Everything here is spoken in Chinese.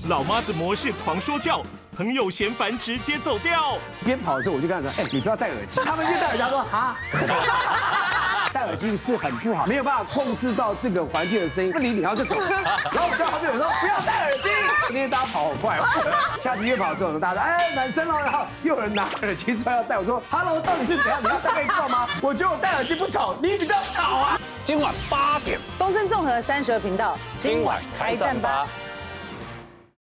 老妈子模式狂说教，朋友嫌烦直接走掉。 边跑的时候我就跟他说，你不要戴耳机。他们越戴耳机，他说啊。戴耳机是很不好，没有办法控制到这个环境的声音，不理你，然后就走。然后我就旁边有人说不要戴耳机，那天大家跑好快。下次约跑之后，大家说男生了，然后又有人拿耳机出来要戴，我说 Hello， 到底是怎样？你要再被撞吗？我觉得我戴耳机不吵，你比较吵啊。 今晚8点， 东森综合32频道，今晚开战吧。